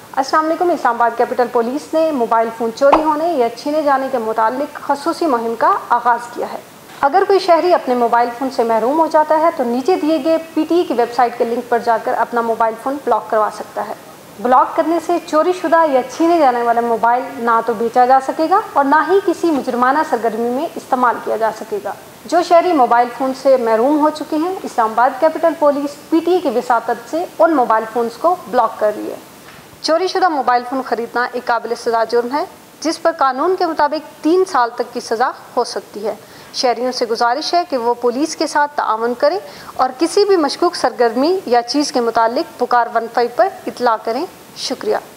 अस्सलाम वालेकुम। Islamabad capital police ने मोबाइल फ़ोन चोरी होने या छीने जाने के मुतालिक खसूसी मुहिम का आगाज़ किया है। अगर कोई शहरी अपने मोबाइल फ़ोन से महरूम हो जाता है तो नीचे दिए गए PTE की वेबसाइट के लिंक पर जाकर अपना मोबाइल फ़ोन ब्लॉक करवा सकता है। ब्लॉक करने से चोरी शुदा या छीने जाने वाला मोबाइल ना तो बेचा जा सकेगा और ना ही किसी मुजरमाना सरगर्मी में इस्तेमाल किया जा सकेगा। जो शहरी मोबाइल फ़ोन से महरूम हो चुके हैं, इस्लामाबाद कैपिटल पुलिस PTE की वसातत से उन मोबाइल फ़ोन्स को ब्लॉक कर रही है। चोरी शुदा मोबाइल फ़ोन ख़रीदना एक काबिल सज़ा जुर्म है, जिस पर कानून के मुताबिक 3 साल तक की सज़ा हो सकती है। शहरियों से गुजारिश है कि वो पुलिस के साथ ताआवुन करें और किसी भी मशकूक सरगर्मी या चीज़ के मुतालिक पुकार 15 पर इत्तला करें। शुक्रिया।